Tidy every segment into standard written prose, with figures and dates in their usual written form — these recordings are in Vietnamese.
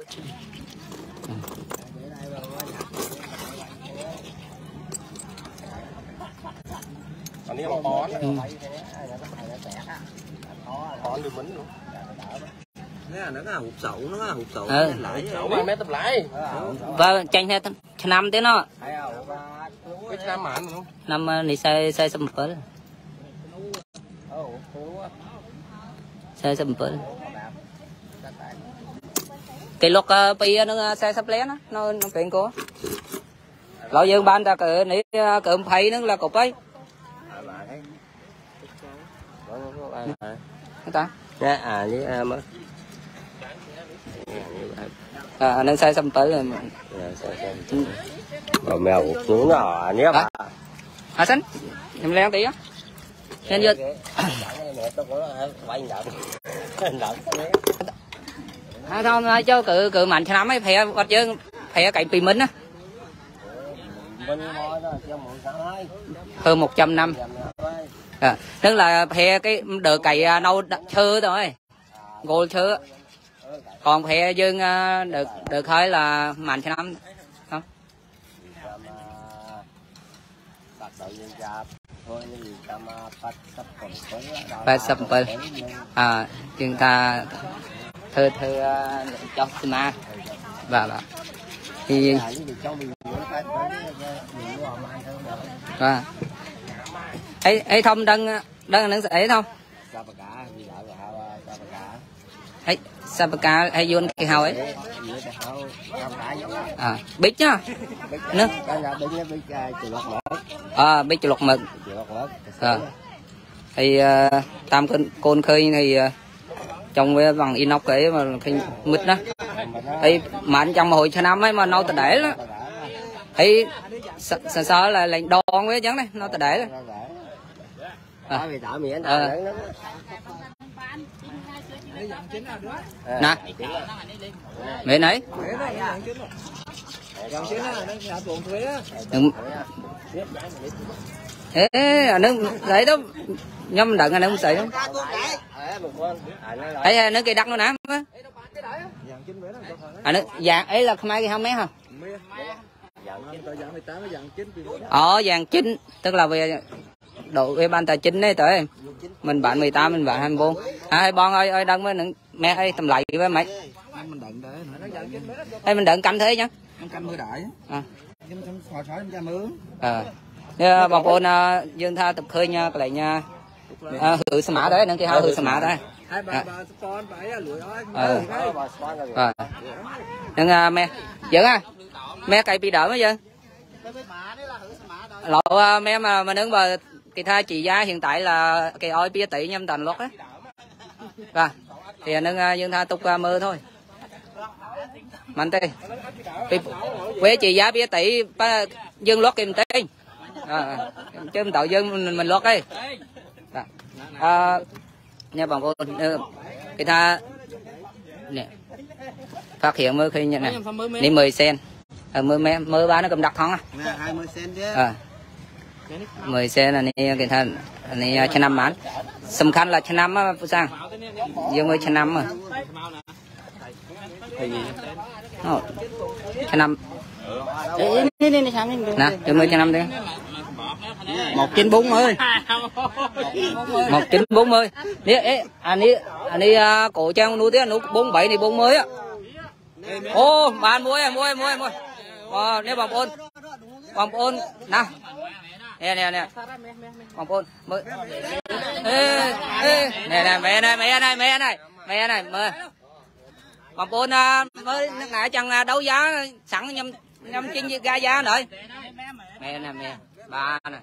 còn nếu mà bón bón được mấn luôn. Nó có hụt sậu, nó có hụt sậu lại sậu mà mấy tập lại và tranh theo năm tiếng nó cái năm mặn luôn năm này sai sầm bớt sai sầm bớt cái lúc bây nó sai sắp lén nó chuyện của lão dương ban ra cỡ này cỡ phay nữa là cục ấy ta với mới nó sai sầm bớt rồi mèo xuống nhỏ nhé xanh em leo tí á nên giờ không cho cự mạnh cho lắm ấy phải chứ phải cậy pì minh á hơn 100 năm tức là phe cái đờ cày nâu chơ rồi gol chơ còn phe dương được hơi là mạnh cho lắm không phải sập bờ chúng ta thơ cho ma và thì ấy thông đang ấy không ấy Sapaka hay vô cái hào ấy biết nhá nữa biết chuột mực thì tam côn khơi thì trong với bằng inox ấy mà khi mít đó thì mà anh trong hồi cho năm ấy mà nâu ta để đó thì sợ là lạnh đòn với chắn này nâu ta để nè mẹ nấy nó đấy đó nhâm đựng anh không xài không ấy nó cây đắt nó nè nó vàng ấy là không ai cái không mấy hả vàng chín tức là về độ về ban tài chính đấy tới mình bạn 18 mình bạn 24 hai bon ơi đăng với mẹ ơi tầm lại với mày mình đựng canh thế nhá bằng ôn dương tha tập khơi nha cái này nha hự sa mã đấy nâng cái hao hự sa mã đấy nâng mẹ dẫn mẹ cày bị đỡ mới dân lộ mẹ mà nâng bờ cái tha trị giá hiện tại là cái oi bia tỷ nhâm tầm lót á thì nâng dương tha tục mơ thôi mạnh tê quế trị giá bia tỷ dương lót kim tên chứ tạo dân mình lót đi nha bằng cô cái tha nè phát hiện mới khi nhận này đi 10 sen mới bán nó cầm đặt không 20 sen chứ 10 sen là cái tha này cho năm bán sầm khăn là cho năm á phụ sang dương mới cho năm mà cho năm nè cho mới cho năm đi 1940 1940 nè anh đi cổ trang nuôi tiếng nuôi 47 này 40 á ô bạn mua nè bằng ôn nè nè bằng ôn mới nè mẹ này mời bằng ôn mới ngại chẳng đấu giá sẵn nhâm chinh ga giá rồi mẹ nè ba nè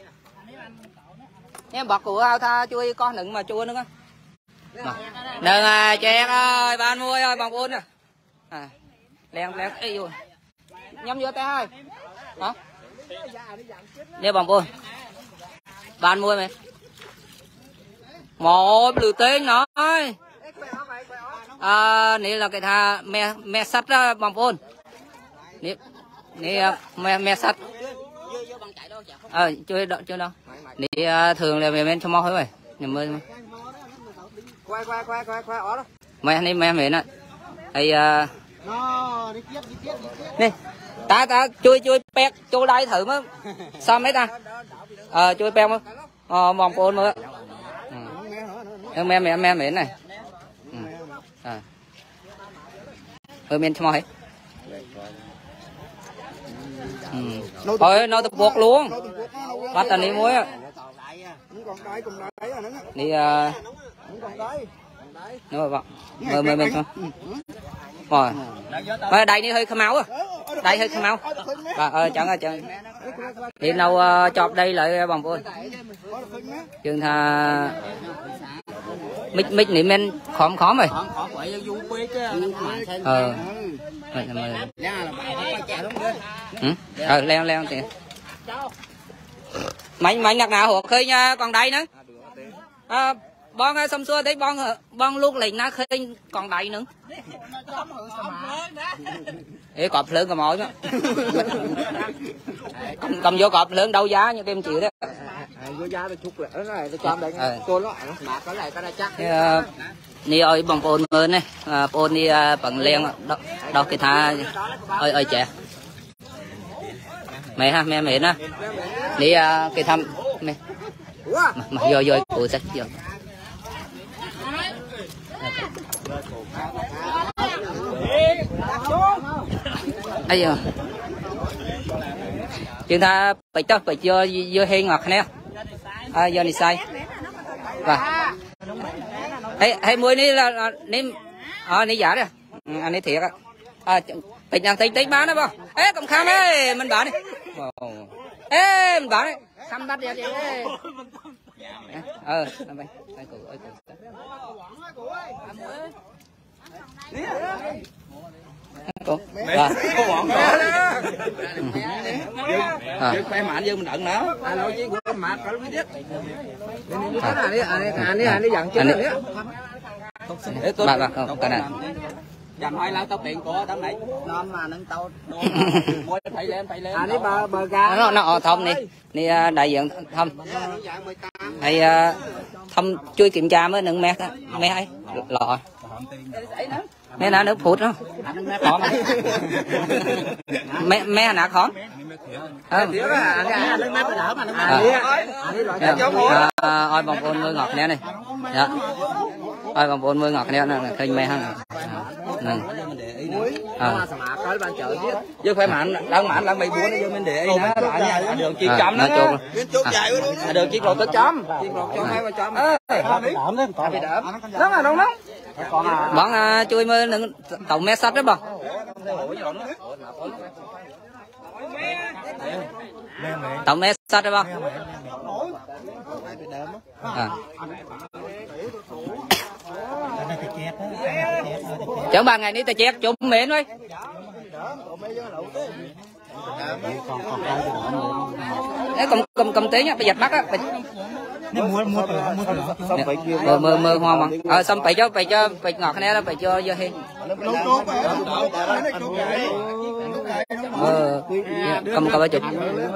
nhé bọt của tha chui con đừng mà chua nữa đừng chèn ơi bạn mua ơi bằng ôn nè len ấy vô nhâm vô tay ơi hả nhé bằng ôn bạn mua mày một lừa tên nói này là cái tha me sắt đó bằng ôn nè me sắt chưa đâu nè thường là về bên trong mò hết rồi nhầm mơ quay mày anh em mẹ nè hay nè ta chui pet chui đây thử mới sao mấy ta chui pet mới mong ôn mới mẹ này men cho mày thôi nó tập buộc luôn bắt tao đi muối đi nó vào mơ thôi rồi mà đây đi hơi khăm máu đây hơi khăm máu chẳng đi đâu chọp đây lại bằng vôi chừng thà mít niệm men khóm rồi leo thì mày nhặt nào hộp khơi nha còn đây nữa bon xong xưa thấy bon luôn liền nó khơi còn đây nữa ê cọp lớn cầm mồi cầm vô cọp lớn đâu giá như em chịu đó vô giá chút lẻ này tôi cho đây tôi nó mà có này có đây chắc ni ơi bằng pôn mơ này pôn đi bằng len đó cái tha ơi trẻ mẹ ha mẹ nó đi cái thăm mẹ mà vô cụ sách vô ấy giờ chúng ta phải cho phải vô hay ngọt nè vô này sai và hay muối ní là ní ní giả đấy anh ấy thiệt á tình nhàng tính bán đó không ê cầm khăm ấy mình bán đi ê mình bán đi khăm bắt đi khoe mạn dương mình đựng nữa nói chứ của mạn có biết anh ấy dặn chứ cái này dặn hai lao tao tiền của tao này non mà nâng tao phải lên anh ấy bờ ga nó thông đi đại diện thông hay thông chui kiểm tra mới nâng mẹ ấy lọ mẹ nào nước phụt đó mẹ nào khó ôi bằng ôn mưa ngọt nè này ôi bằng ôn mưa ngọt nè là khinh mẹ ha chứ phải mặn đang mày buôn vô mình để ý nó đường chiên chấm đó đường chiên lột tới chấm hai ba chấm đó là đông lắm bọn chui mưa đừng tổng mé sắt đó bọn tổng mé sắt đó bọn chẳng ba ngày ní ta chét chụp miệng thôi cầm tí nha bây giờ bắt á mưa hoa mà xong phải cho ngọt này đó phải cho vô hi cầm cái chụp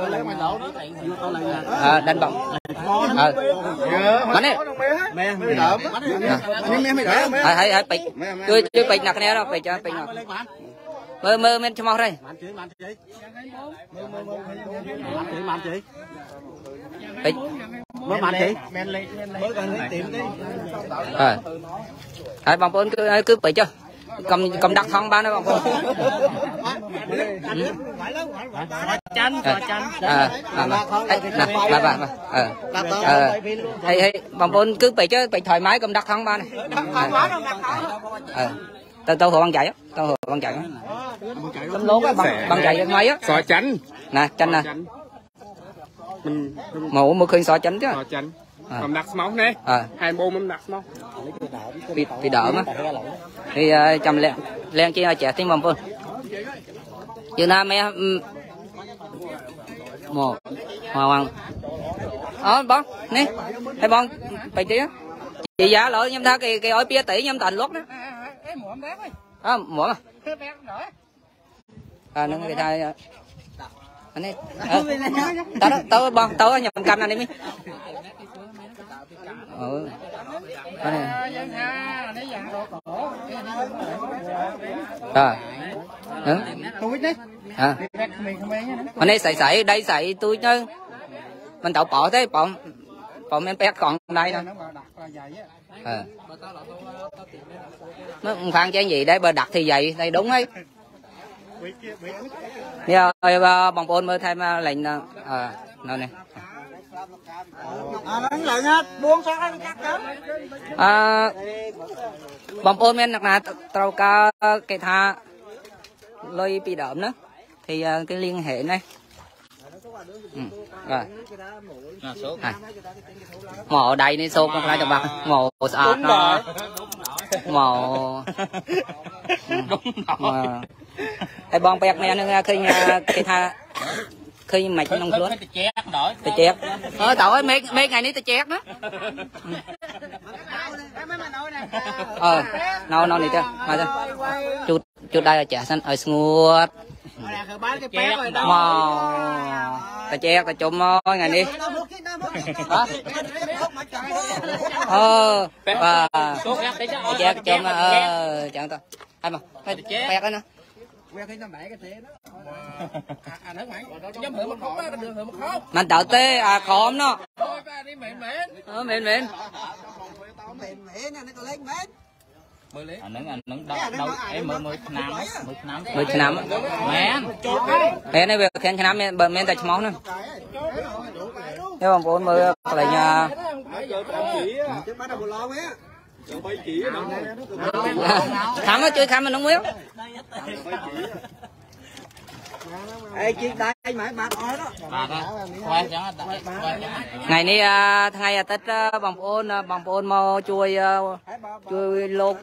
đánh bóng bắn đi hãy bị chơi bị nặc này đó phải cho bị ngọt mơ men cho mau đây mới mặn chị mới cần lấy tiệm đi hãy bằng bốn cứ bị cho cầm đặt thong ba nó bằng bốn hay bằng bốn cứ bị chứ bị thoải mái cầm đặt thong ba này tao hồ bằng chạy á tao hồ bằng chạy á bằng chạy máy á sò chanh nè chanh nè màu một khơi sò chanh chứ sò chanh cầm đặt máu nè hai bông em đặt máu bị đỡ mà thì chầm len chi trẻ tim bầm phun chứ na mẹ một hoa hoàng bón nè hay bón phải chứ chị giá lỗi nhâm tha cái ổi bia tỷ nhâm thành lót đó muộn nó cái thai anh ấy tao bon tao nhập canh anh đi mi túi đấy hôm nay sảy đây sảy túi chứ mình tàu bỏ thế bỏ men pet còn đây nè nó khoan cái gì đấy bờ đặt thì vậy đây đúng ấy giờ bằng bồn mới thêm lệnh nó này bằng bồn men là tàu cá cái tha lôi bị đậm nữa thì cái liên hệ này rồi màu đầy này xô con ra cho bạn màu sọt nó màu cái bong bẹt này nó khi tha khi mạch nông luôn tay chét tao mấy ngày ní tay chét đó nào này chưa chút đây là chả xanh ở nguột màu tay chét tay chôm mỗi ngày đi và tay chét chôm chẳng tao ai mà tay chét đó nè mình tự tê khom nó mền mười năm mẹ này về khen năm mẹ tại máu nè nếu mà bốn mươi lại nhà khám nó chơi khám mình không biết ngày nay ngày Tết bằng ôn mau chui lột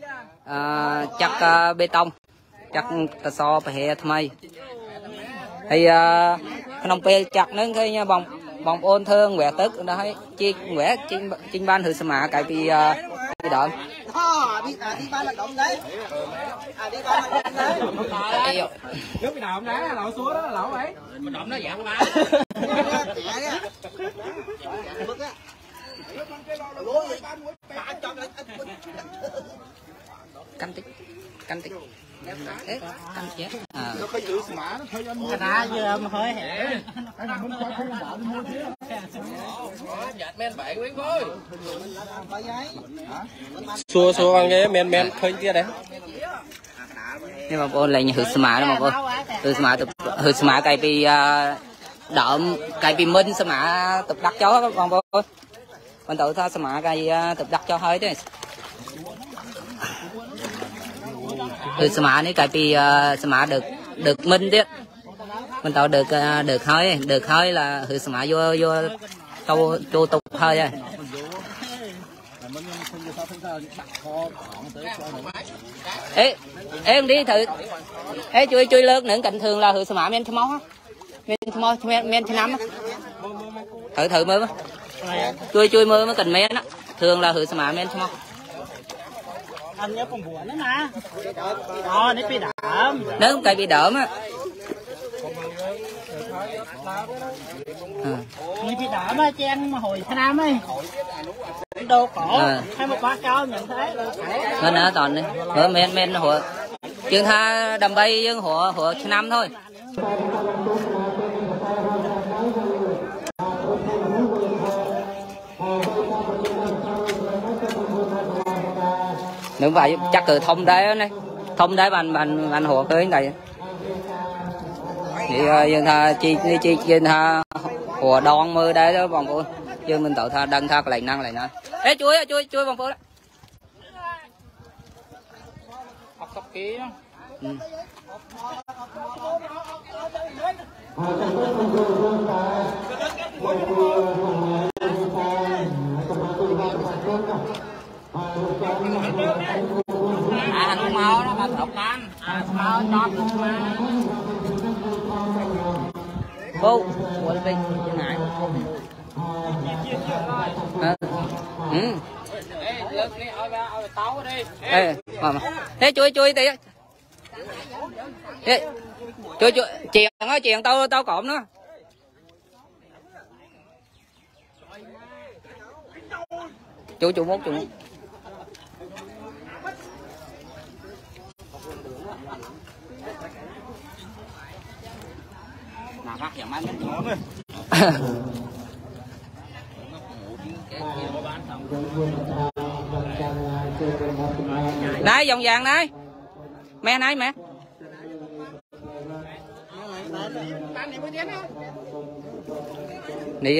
chắc bê tông chắc ta so phải thay thì nông pe chặt nâng khi bằng ôn thương quẹt tức đó hay chi quẹt chinh ban thử xem mà cái bị đợm đi ban là động đấy đi ban là động đấy nước bị đợm đá lẩu xuống đó lẩu ấy mình đợm nó dạng ba canh tích canh chết nó có giữ smart nó thôi anh ra giờ mà hơi hẻ anh muốn cho không bỏ mua thế dạt men bạn quyến thôi xua ăn cái men khơi kia đấy nhưng mà cô lại hư smart đó mà cô hư smart cái bị đợm cái bị minh smart tập đặt chó con cô mình tự tha smart cái tập đặt cho hơi thế từ smart này cái bị smart được minh chứ mình tạo được hơi là từ smart vô cho tục hơi rồi em đi thử chui lớn nữa cạnh thường là từ smart men thơm máu men thơm nắm thử mơ chui mơ mới cần men á thường là từ smart men thơm máu anh nhớ con bùa nữa mà nó bị đỡm nếu cây bị đỡm á bị đỡm á chen mà hồi tháng năm ấy đồ cổ hay một quả cao nhận thế nó nữa toàn đi men hồi chương tha đầm bay dương hồi tháng năm thôi nếu vậy chắc từ thông đế này thông đế bạn hồ tới này thì dân tha chi dân tha hồ đòn mưa đây đó bằng cô dân mình tự tha đăng tha lại năng lại nữa ê chuối bằng cô đó học kỹ đó anh mau đó mà độc tan mau chót cô quên đi ngại thế chui tí chèn tao cộm nữa chú mốt nào khác hiện anh này vòng vàng này mẹ này mẹ đi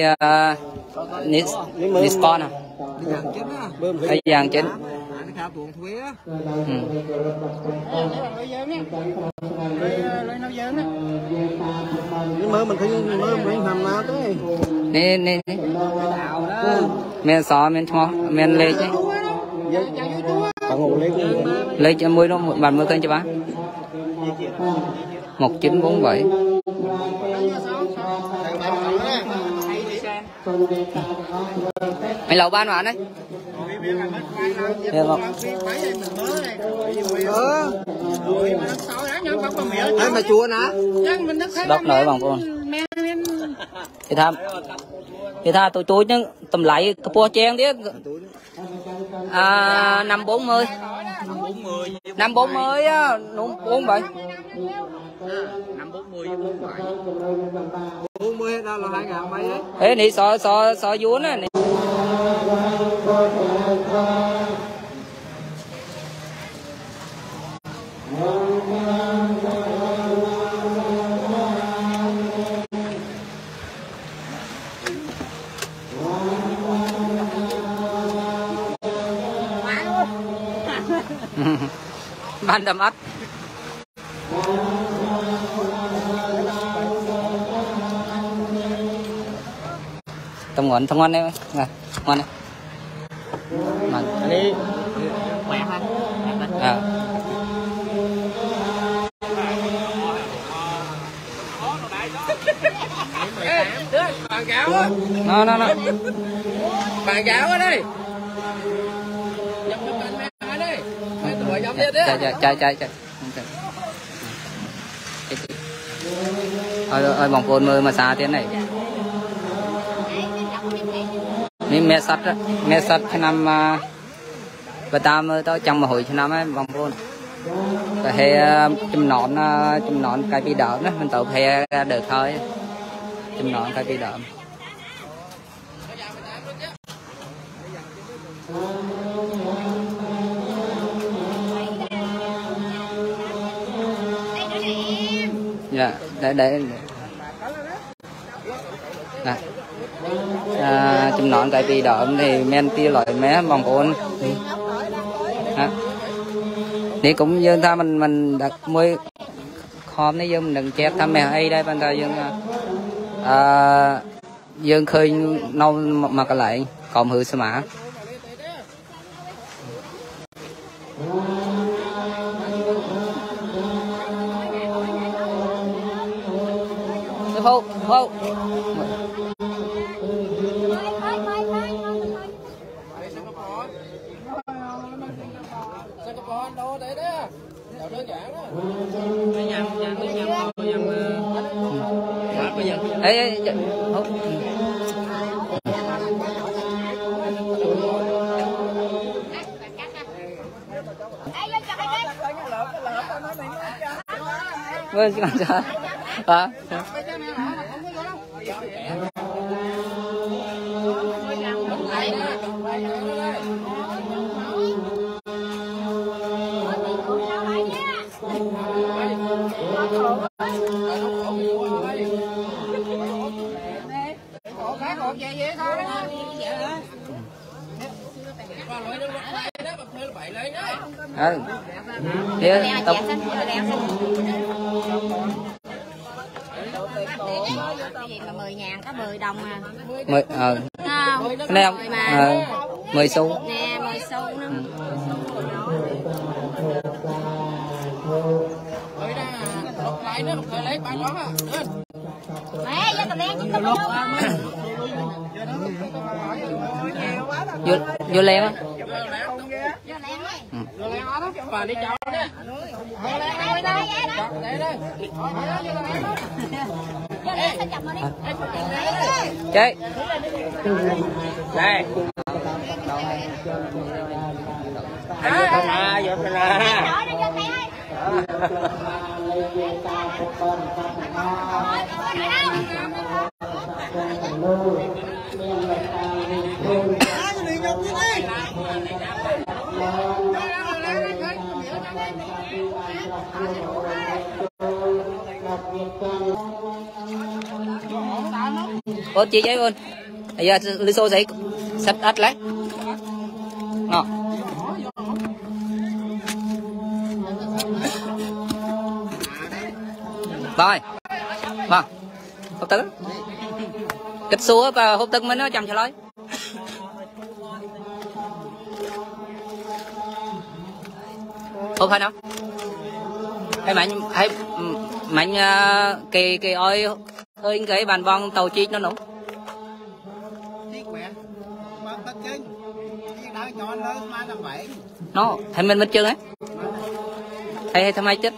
đi spawn à đi vàng chính mơ mình thấy mơ mình làm nào tới nè men sò men cho men lê chứ lấy cho muối nó bàn mới cân cho bác 1947 mày lẩu ban mà đấy được không đấy mà chua nè đọc nổi bằng con thì tha tôi nhưng tầm lại cái po chen tiếc 540 540 á đúng 47 40 đó là 2.000 mấy đấy. Ê nị sò vốn á nị. Ban đầm ắt. Thông ngon đấy, ngon đấy. Anh đi khỏe ha. À. Bàn gạo á. Nó. Bàn gạo ở đây. Dập cái bàn mẹ đây. Mày tụi dập đi thế. Chạy. Ơi bóng cồn mà xa tiếng này. Mẹ sắt cho năm và ta mới tới trong mà hồi cho năm ấy bóng cồn. Rồi hay chùm nón cái bị đợm đó mình tự hay được thôi. Chùm nón cái bị đợm. Dạ, để chùm nón cái bị đợm thì men tia loại mé bóng cồn. Đi cũng như ta mình đặt mới khom đấy mình đừng chép thăm mẹ ấy đây ban đầu dương khơi nâu mà cái lại còn hư sa mã hô ê vâng con chào hả tao gì mà 10.000 có 10 đồng à 10 cái này không 10 xu nè 10 xu nữa mẹ cho tao đen cho tao vô len á chơi đây Ôn chị giấy ôn. Bây giờ lưu số giấy sắp ắt lấy. Nọ. Rồi. Vâng. Hộp tứ. Kịch xua và hộp tứ mình nó chầm cho lối. Hộp hay nào? Hay mạnh kỳ ơi ơi cái bàn vong tàu chi nó nổ. Nó thầy mình chưa ấy. Thầy thằng mai chết.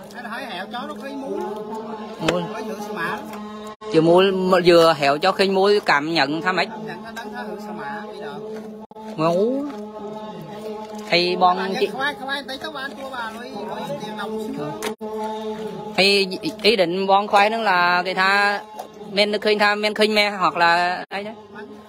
Chưa mua vừa hẹo cho khi mua cảm nhận tham ấy. Ngủ. Thầy bon chị. Thầy ý định bon khoai nó là người ta men khinh me hoặc là ấy đấy.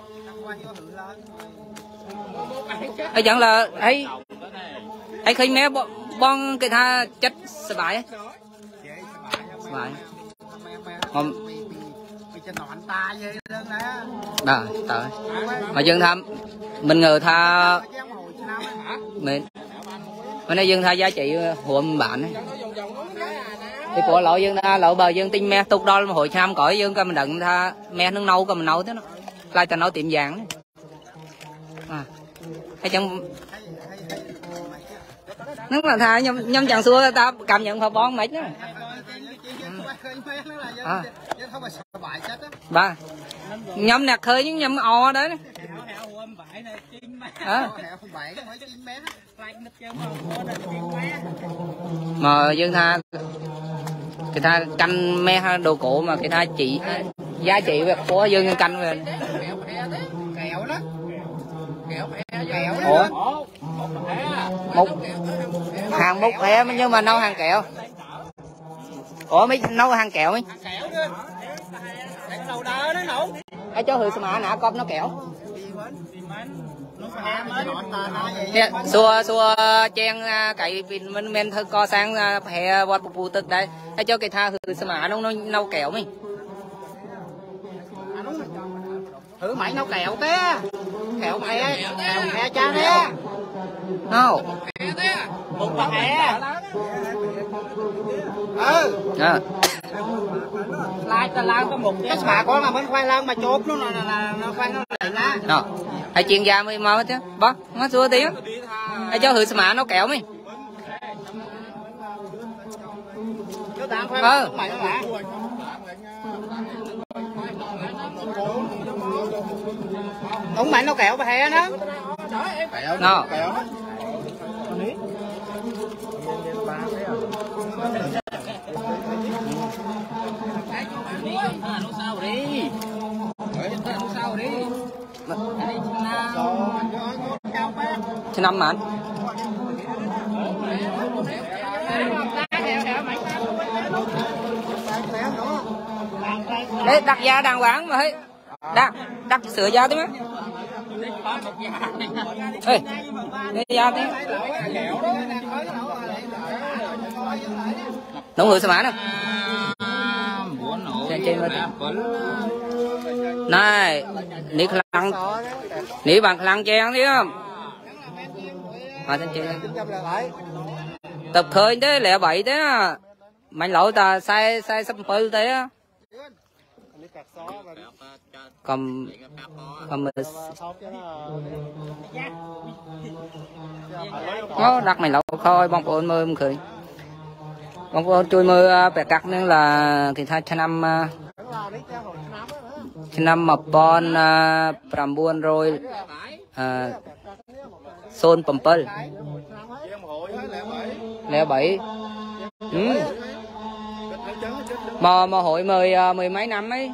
Ấy chẳng là ấy khinh me bon người ta chất sờ bài ấy. Bài. Đó, trời. Mà dân tham mình ngờ tha mình nói dân tha giá trị huộm bạn ấy. Thì của lộ dân ta lộ bờ dân tinh me tục đo hội tham cõi dân ca mình đựng tha me nước nâu ca mình nấu thế nó lai ta nấu tiệm vàng à hay chẳng nó là tha nhâm chẳng xua ta cảm nhận phải bón mấy đó à. Ba nhâm nạc khơi những nhâm o đấy à. Mà dân tha người ta canh me đồ cổ mà người ta chỉ giá trị của dân canh về ủa một hàng một hẻ nhưng mà nấu hàng kẹo. Ủa mấy nấu hàng kẹo mấy cái chỗ hư mà nã cọp nó kẹo xua chen cậy mình men thơ co sang hè vọt bù tức đây cái cho cái tha hư mà nó nấu kẹo mấy thử mày nấu kẹo té kẹo mẹ cha té đâu một bà mẹ lai có một cái bà con là bên khoai lang mà chốt nó là khoai nó lại lá đó hay chuyên gia mới mau chứ bó nó xua tiếng hay cho hư mà nó kẹo mấy đúng mày nó kẹo bà hè đó nó chứ năm mà đấy đặt giá đàng hoàng mà thấy đặt sửa giá thế mấy ê giá thế đúng rồi sao mà nè này nỉ bằng khăn chen thấy không mà trên trên tập khơi thế lẹ bậy thế mạnh lỗi ta sai sắp pư thế còn nó đặt mày lẩu khôi bông ôn mơ khơi bông ôn chui mơ bẻ cắt nên là thì thay năm mà bon pram buôn rồi xôn pầm pơ lẻ bảy mà hội mười mấy năm ấy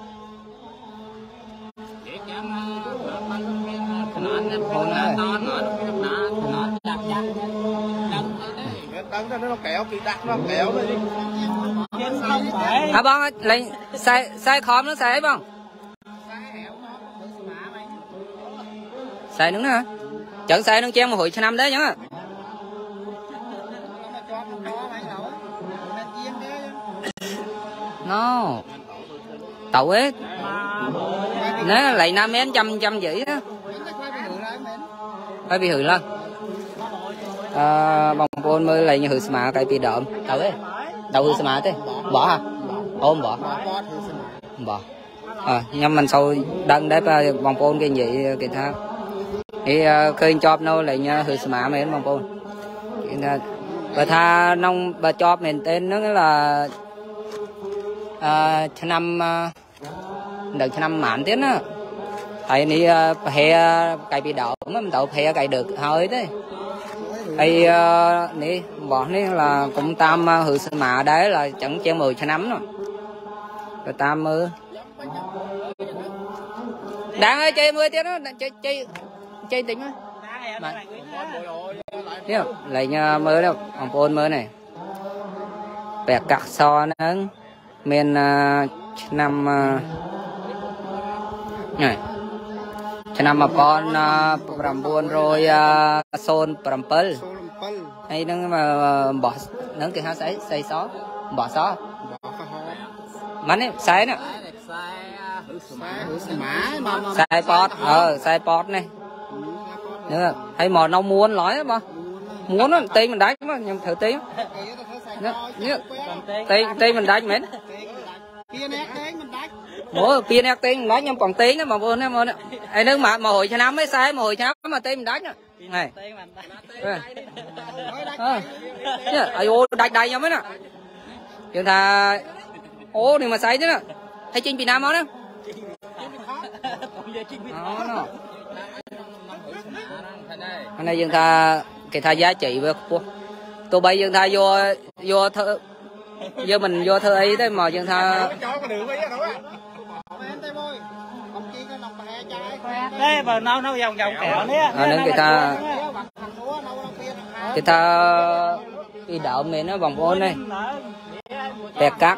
nó kéo kỹ đặt nó kéo lên đi. Bông lấy xay khóm nó xay bông. Xay nướng hả? Chẳng xay nướng chén mà hồi cho năm đấy nhá. No. Tàu ấy. Nó lại 5 mét trăm dĩ đó. Phải bị hư lên. Bông bồn mới lại như hư mà cái bị đợm. Tàu ấy. Tàu hư mà thế. Bỏ hả? Ôm bỏ. Bỏ. Nhưng mình sau đăng đấy bông bồn cái gì cái thang. Thì khơi chọp nó lại như hư mà mấy bông bồn. Bà tha nông bà chọp mình tên nó là cho năm được cho năm mạn tiếng á. Tại ni hè cày bị đậu mà mình đậu hè cày được hơi đấy. Thì ni bỏ ni là cũng tam hư mà đấy là chẳng che 10 cho năm rồi. Rồi tam mưa. Đang ơi chơi 10 tiếng đó, chơi tính á. Thấy không? Lại nha mơ đâu, ông Pôn mơ này. Bẹt cắt so nó men năm này. Cho năm mà con làm buôn rồi son làm pel. Hay nó mà bỏ nó cái há xây xó, bỏ xó. Mắn ấy, xay nè. Xay pot, xay pot này. Nữa, hay mò nó muốn nói đó mà. Muốn nó tay mình đánh mà, nhưng thử tí. Tay mình đánh mến. Bố pin nét tiếng nói nhưng còn tiếng đó mà vô nó mà ai nước mà hồi cho năm mới sai mà hồi cho năm mà tay mình đánh này. Ai ô đánh nhau mấy nè. Chúng ta ô đi mà sai chứ nè. Thấy trên Việt Nam đó. Đó. Anh này chúng ta cái thay giá trị với cô. Tụi bây chúng ta vô thơ giờ mình vô thơ ấy đấy mà chúng ta đấy mà nó vòng kẹo đấy nên người ta đi đậu mình nó vòng ôn này bẹt cắt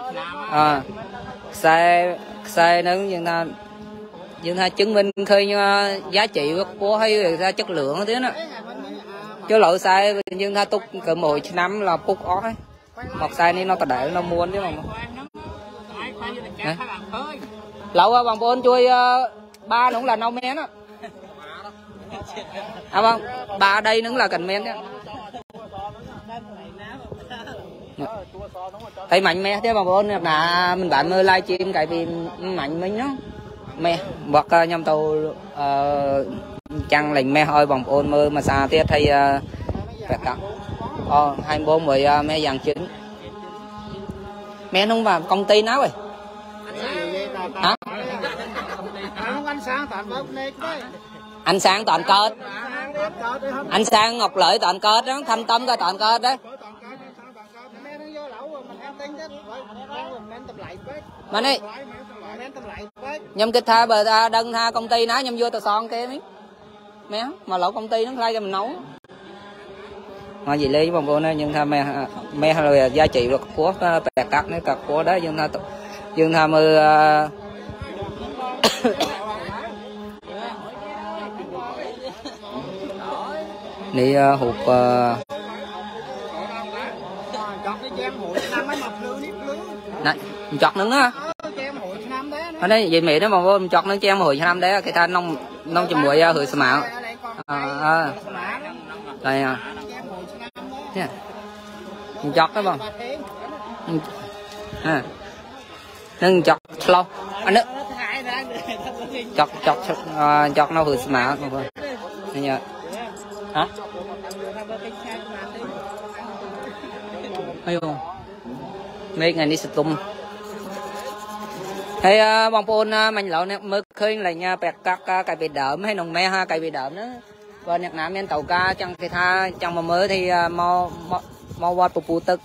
xe nó chúng ta chứng minh khơi giá trị của hay ra chất lượng thế đó chứ lỗi sai chúng ta túc cỡ 10 năm là phút ói một sai nên nó có để nó muốn chứ mà lậu bằng bồn chui ba cũng là nâu men á không ba đây cũng là cần men đó thấy mạnh mẽ thế bằng bồn là mình bạn live stream cái vì mạnh mình nó mẹ bọc nhâm tàu chăng lành mẹ hơi bằng bồn mơ mà xa tiết hay phải cắt 24 10 mẹ vàng chính mẹ không vào công ty nào rồi hả anh sang toàn cợt anh sang Ngọc Lợi toàn cợt đó thâm tâm coi toàn cợt đấy mà đi nhâm kịch tha bờ ta đăng tha công ty ná nhâm vô tờ son kia miếng mẹ mà lẩu công ty nó khai cho mình nấu mà gì lấy vòng cô này nhưng tha mẹ rồi giá trị được của bè cắt nó cắt của đó nhưng tha mơ đi hụt này chọt nứng á ở đây vậy mẹ nó mà vô chọt nó treo hồi năm đấy cái tha nông chùm muội hửi sờ mạo đây à chọt đó không nâng chọt lâu anh nữa chọt nó hửi sờ mạo này nhờ hả ayo mấy ngày đi sụm hay bông bồn mình lẩu nè mới khơi là nha bẹt cắt cài bị đợm hay nồng me ha cài bị đợm nữa và nhạc nam men tàu ca chẳng thì tha chẳng mà mới thì mau qua pu tức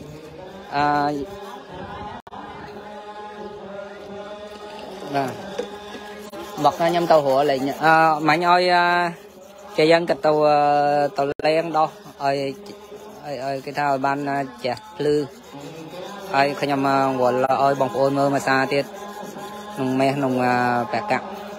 bọc nhâm tàu hủa lại mạnh ơi cái dân cái tàu len đâu rồi ơi cái thao ban chè lư ơi khơi nhầm gọi là ơi bóng ôn mơ mà xa tiết nông me nông bẹt cạn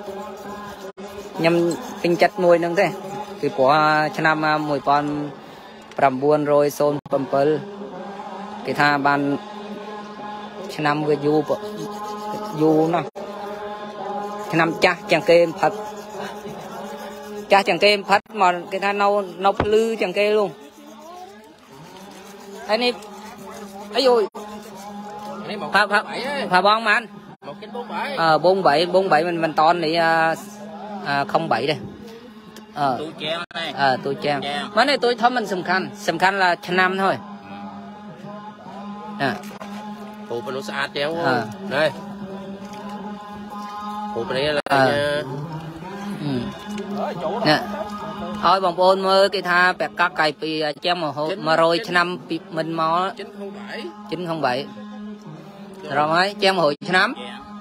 nhầm tinh chất nuôi nâng thế thì của cho năm mùi con làm buôn rồi xôn phẩm pơ cái tha ban cho năm với du nó cho năm chắc chẳng kê phật cha chẳng kê phật mà cái tha nâu lư chẳng kê luôn anh đi ấy rồi phà bong mà anh 47 mình ton thì 07 đây tôi trang mấy này tôi thấy mình sầm khăn là trăm năm thôi phụ nó xa chéo đây phụ đây là nè thôi bông ôn mơ cái tha bẹt các cày bị trang mà rồi trăm năm mình mò 907 rồi mấy trang hồi trăm năm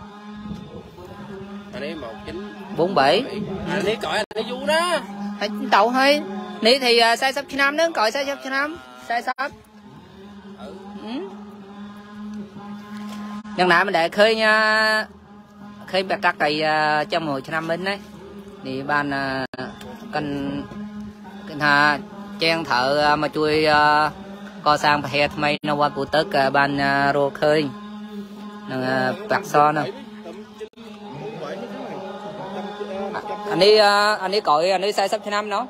47 này cõi này du đó tàu hay ní thì sai sắp trăm năm nữa cõi sai sắp trăm năm sai sắp nhân nãy mình để khơi nha khơi bẹt các cày trong hồi trăm năm bên đấy thì ban cần thà chen thợ mà chui co sang hè mày nó qua cụ tức ban rô khơi bạc so nè anh đi cội anh đi sai sắp năm nó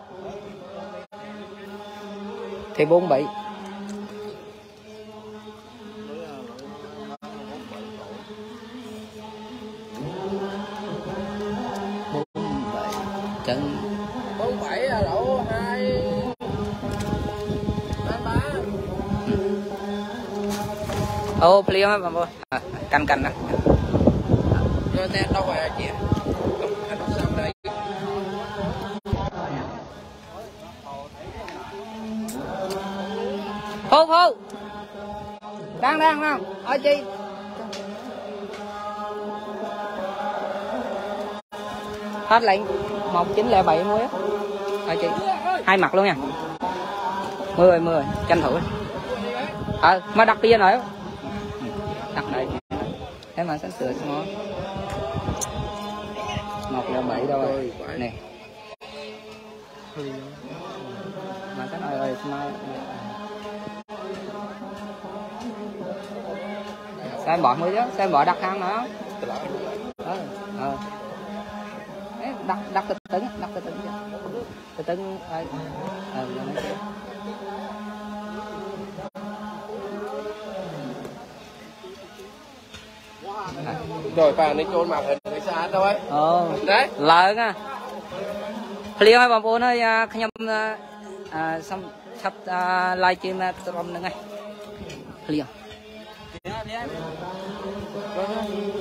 thì 47 chân 47 là lỗ 2 3 ô plia mà canh nè rồi tên đâu phải chị anh đâu sao đây hô đang không ở chi hết lệnh 1907 muối ở chị hai mặt luôn nha 10 tranh thủ mà đặt kia nữa đặt này thế mà sẽ sửa xong 107 đâu rồi nè mà cái này rồi xem bỏ mới chứ xem bỏ đặt hàng nữa đặt từ tấn rồi bà này trôn mặt hình cái xa đâu ấy đấy lợn à liền hay bọn ơi nhâm xong sắp livestream trom nữa ngay liền